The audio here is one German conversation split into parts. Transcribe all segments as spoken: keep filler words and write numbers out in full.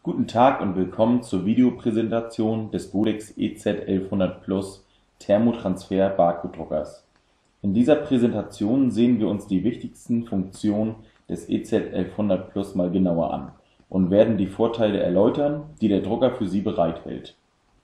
Guten Tag und willkommen zur Videopräsentation des Godex E Z elfhundert Plus Thermotransfer Barcode-Druckers. In dieser Präsentation sehen wir uns die wichtigsten Funktionen des E Z elfhundert Plus mal genauer an und werden die Vorteile erläutern, die der Drucker für Sie bereithält.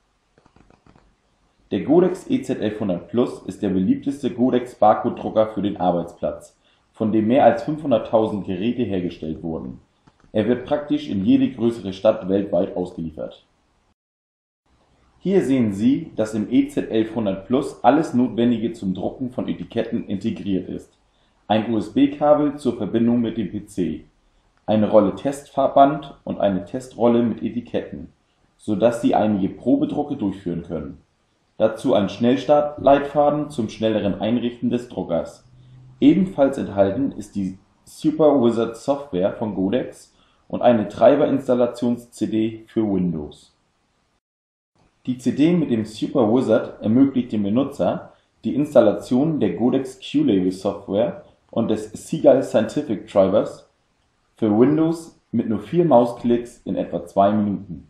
Der Godex E Z elfhundert Plus ist der beliebteste Godex-Barcode-Drucker für den Arbeitsplatz, von dem mehr als fünfhunderttausend Geräte hergestellt wurden. Er wird praktisch in jede größere Stadt weltweit ausgeliefert. Hier sehen Sie, dass im E Z elfhundert Plus alles Notwendige zum Drucken von Etiketten integriert ist: ein U S B-Kabel zur Verbindung mit dem P C, eine Rolle Testverband und eine Testrolle mit Etiketten, sodass Sie einige Probedrucke durchführen können. Dazu ein Schnellstart-Leitfaden zum schnelleren Einrichten des Druckers. Ebenfalls enthalten ist die Super Wizard Software von Godex und eine Treiberinstallations-C D für Windows. Die C D mit dem Super Wizard ermöglicht dem Benutzer die Installation der Godex Q-Label Software und des Seagull Scientific Drivers für Windows mit nur vier Mausklicks in etwa zwei Minuten.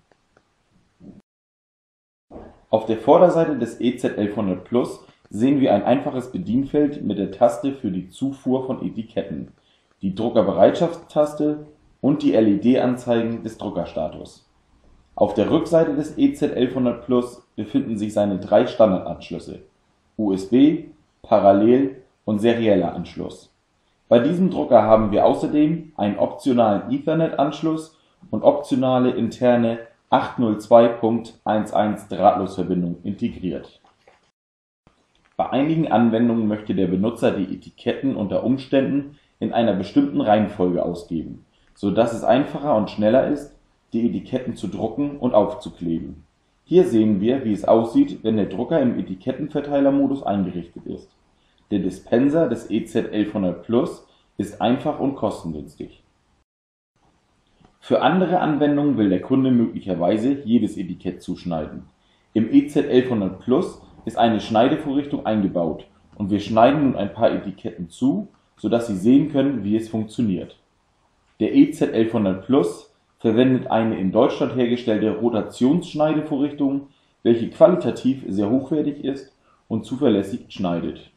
Auf der Vorderseite des E Z elfhundert Plus sehen wir ein einfaches Bedienfeld mit der Taste für die Zufuhr von Etiketten, die Druckerbereitschaftstaste und die L E D-Anzeigen des Druckerstatus. Auf der Rückseite des E Z elfhundert Plus befinden sich seine drei Standardanschlüsse: U S B, Parallel- und serieller Anschluss. Bei diesem Drucker haben wir außerdem einen optionalen Ethernet-Anschluss und optionale interne achthundertzwei Punkt elf Drahtlosverbindung integriert. Bei einigen Anwendungen möchte der Benutzer die Etiketten unter Umständen in einer bestimmten Reihenfolge ausgeben, so dass es einfacher und schneller ist, die Etiketten zu drucken und aufzukleben. Hier sehen wir, wie es aussieht, wenn der Drucker im Etikettenverteilermodus eingerichtet ist. Der Dispenser des E Z elfhundert Plus ist einfach und kostengünstig. Für andere Anwendungen will der Kunde möglicherweise jedes Etikett zuschneiden. Im E Z elfhundert Plus ist eine Schneidevorrichtung eingebaut und wir schneiden nun ein paar Etiketten zu, sodass Sie sehen können, wie es funktioniert. Der E Z elfhundert Plus verwendet eine in Deutschland hergestellte Rotationsschneidevorrichtung, welche qualitativ sehr hochwertig ist und zuverlässig schneidet.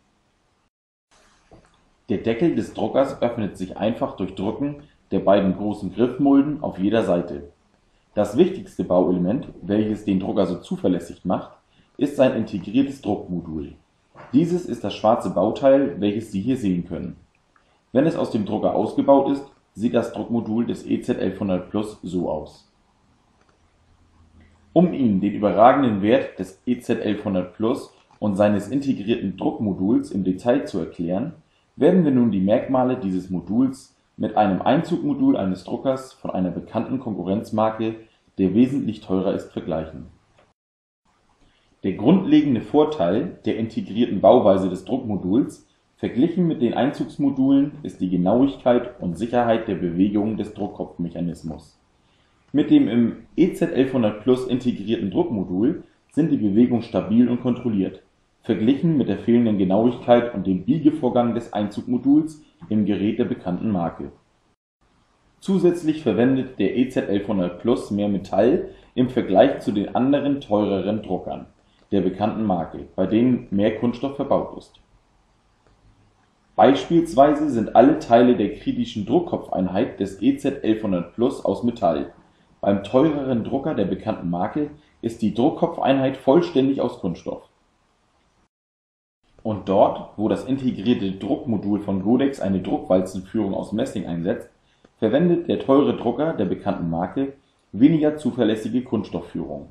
Der Deckel des Druckers öffnet sich einfach durch Drücken der beiden großen Griffmulden auf jeder Seite. Das wichtigste Bauelement, welches den Drucker so zuverlässig macht, ist sein integriertes Druckmodul. Dieses ist das schwarze Bauteil, welches Sie hier sehen können. Wenn es aus dem Drucker ausgebaut ist, sieht das Druckmodul des E Z elfhundert Plus so aus. Um Ihnen den überragenden Wert des E Z elfhundert Plus und seines integrierten Druckmoduls im Detail zu erklären, werden wir nun die Merkmale dieses Moduls mit einem Einzugmodul eines Druckers von einer bekannten Konkurrenzmarke, der wesentlich teurer ist, vergleichen. Der grundlegende Vorteil der integrierten Bauweise des Druckmoduls verglichen mit den Einzugsmodulen ist die Genauigkeit und Sicherheit der Bewegung des Druckkopfmechanismus. Mit dem im E Z elfhundert Plus integrierten Druckmodul sind die Bewegungen stabil und kontrolliert, verglichen mit der fehlenden Genauigkeit und dem Biegevorgang des Einzugmoduls im Gerät der bekannten Marke. Zusätzlich verwendet der E Z elfhundert Plus mehr Metall im Vergleich zu den anderen teureren Druckern der bekannten Marke, bei denen mehr Kunststoff verbaut ist. Beispielsweise sind alle Teile der kritischen Druckkopfeinheit des E Z elfhundert Plus aus Metall. Beim teureren Drucker der bekannten Marke ist die Druckkopfeinheit vollständig aus Kunststoff. Und dort, wo das integrierte Druckmodul von Godex eine Druckwalzenführung aus Messing einsetzt, verwendet der teure Drucker der bekannten Marke weniger zuverlässige Kunststoffführung.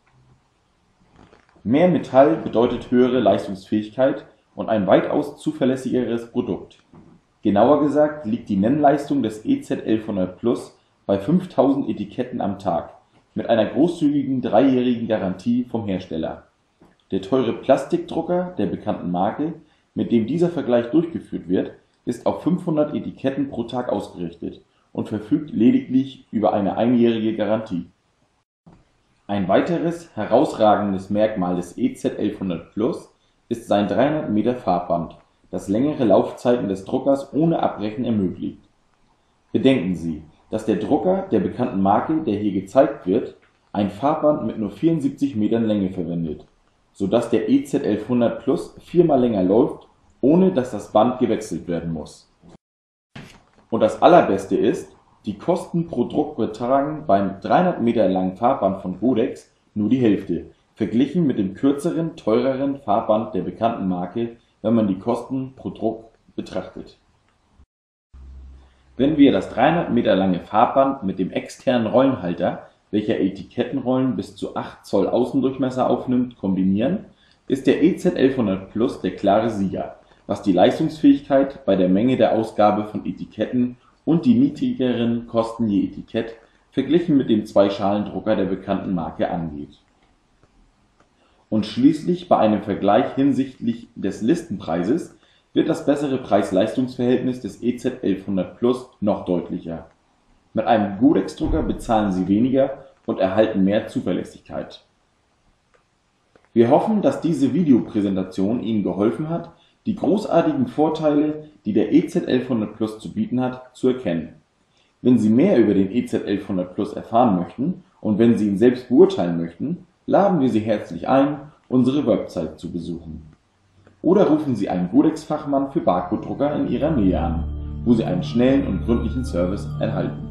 Mehr Metall bedeutet höhere Leistungsfähigkeit und ein weitaus zuverlässigeres Produkt. Genauer gesagt liegt die Nennleistung des E Z elfhundert Plus bei fünftausend Etiketten am Tag mit einer großzügigen dreijährigen Garantie vom Hersteller. Der teure Plastikdrucker der bekannten Marke, mit dem dieser Vergleich durchgeführt wird, ist auf fünfhundert Etiketten pro Tag ausgerichtet und verfügt lediglich über eine einjährige Garantie. Ein weiteres herausragendes Merkmal des E Z elfhundert Plus ist sein dreihundert Meter Farbband, das längere Laufzeiten des Druckers ohne Abbrechen ermöglicht. Bedenken Sie, dass der Drucker der bekannten Marke, der hier gezeigt wird, ein Fahrband mit nur vierundsiebzig Metern Länge verwendet, so dass der E Z elfhundert Plus viermal länger läuft, ohne dass das Band gewechselt werden muss. Und das Allerbeste ist, die Kosten pro Druck betragen beim dreihundert Meter langen Fahrband von Godex nur die Hälfte, verglichen mit dem kürzeren, teureren Fahrband der bekannten Marke, wenn man die Kosten pro Druck betrachtet. Wenn wir das dreihundert Meter lange Fahrband mit dem externen Rollenhalter, welcher Etikettenrollen bis zu acht Zoll Außendurchmesser aufnimmt, kombinieren, ist der E Z elfhundert Plus der klare Sieger, was die Leistungsfähigkeit bei der Menge der Ausgabe von Etiketten und die niedrigeren Kosten je Etikett verglichen mit dem Zweischalendrucker der bekannten Marke angeht. Und schließlich bei einem Vergleich hinsichtlich des Listenpreises wird das bessere Preis-Leistungs-Verhältnis des E Z elfhundert Plus noch deutlicher. Mit einem Godex-Drucker bezahlen Sie weniger und erhalten mehr Zuverlässigkeit. Wir hoffen, dass diese Videopräsentation Ihnen geholfen hat, die großartigen Vorteile, die der E Z elfhundert Plus zu bieten hat, zu erkennen. Wenn Sie mehr über den E Z elfhundert Plus erfahren möchten und wenn Sie ihn selbst beurteilen möchten, laden wir Sie herzlich ein, unsere Website zu besuchen. Oder rufen Sie einen Godex-Fachmann für Barcode-Drucker in Ihrer Nähe an, wo Sie einen schnellen und gründlichen Service erhalten.